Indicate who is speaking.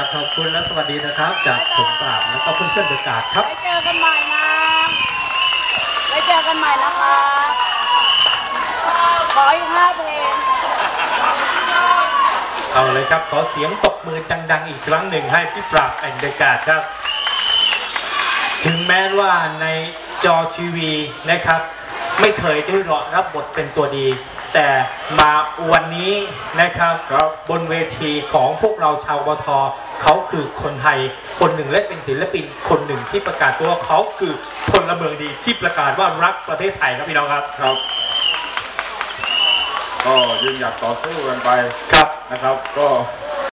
Speaker 1: ขอบคุณและสวัสดีนะครับจากผมปราบแล้วก็เพื่อนๆเดอะการ์ดครับ
Speaker 2: ไว้เจอกันใหม่นะไว้เจอกันใหม่นะคะขออีก5 เพลง
Speaker 1: เอาเลยครับขอเสียงตบมือดังๆอีกครั้งหนึ่งให้พี่ปราบแอนเดอะการ์ดครับถึงแม้ว่าในจอทีวีนะครับไม่เคยได้รับบทเป็นตัวดีแต่มาวันนี้นะครับบนเวทีของพวกเราชาวบท.เขาคือคนไทยคนหนึ่งและเป็นศิลปินคนหนึ่งที่ประกาศตัวเขาคือพลเมืองดีที่ประกาศว่ารักประเทศไทยครับพี่น้องครับ
Speaker 3: ครับก็ยืนหยัดต่อสู้กันไป
Speaker 1: ครับ
Speaker 3: นะครับก็